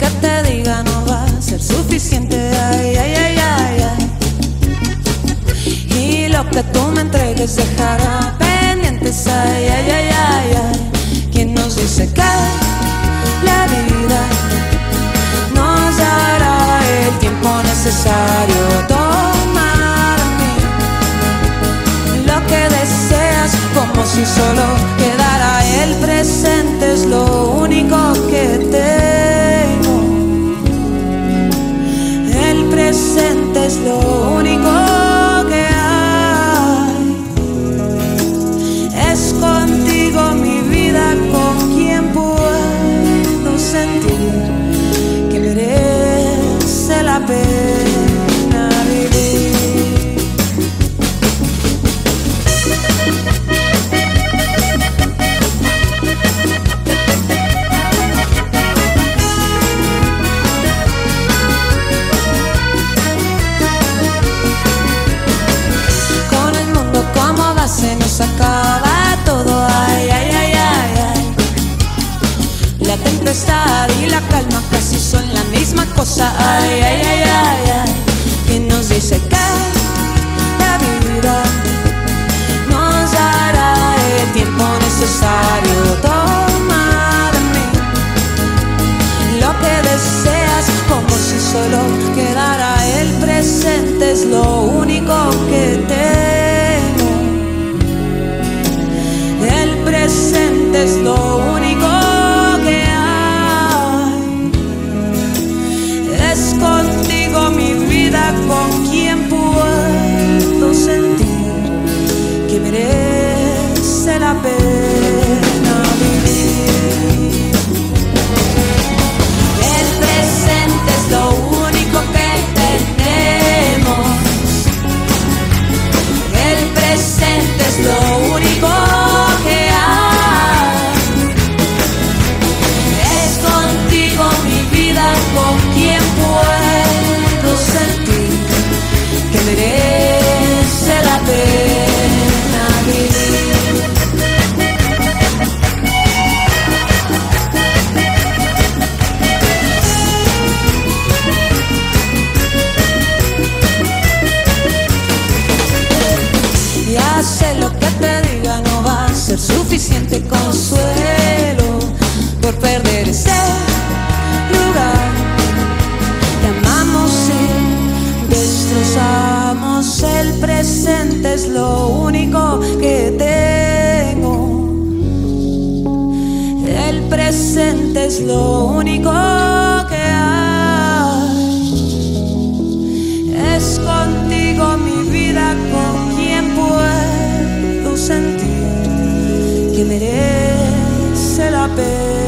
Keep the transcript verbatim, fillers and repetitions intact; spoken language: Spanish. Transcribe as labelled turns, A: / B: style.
A: que te diga no va a ser suficiente. Ay, ay, ay, ay, ay. Y lo que tú me entregues dejará pendientes. Ay, ay, ay, ay, ay. ¿Quién nos dice que la vida nos dará el tiempo necesario? Tomar lo que deseas como si solo quedara el presente. Es lo único que tengo. El presente es lo único que hay. Es contigo mi vida, con quien puedo sentir que merece la pena vivir. Con el mundo como base nos acaba todo. Ay, ay, ay, ay, ay. La tempestad y la calma casi son la misma cosa. Ay, ay, ay, ay, ay. ¿Quién nos dice que la vida nos dará el tiempo necesario? Tomar lo que deseas como si solo quedara el presente. Es lo único que tengo. El presente es lo único que hay. Es contigo mi vida, con quien puedo sentir que merece la pena vivir. El presente es lo único que tenemos. El presente es lo único que hay. Es contigo mi vida, con quien puedo sentir que merece la pena vivir. Ya sé lo que te diga no va a ser suficiente consuelo por perder ese lugar que amamos y destrozamos. El presente es lo único que tengo. El presente es lo único que hay. Es contigo mi vida, con quien puedo sentir que merece la pena.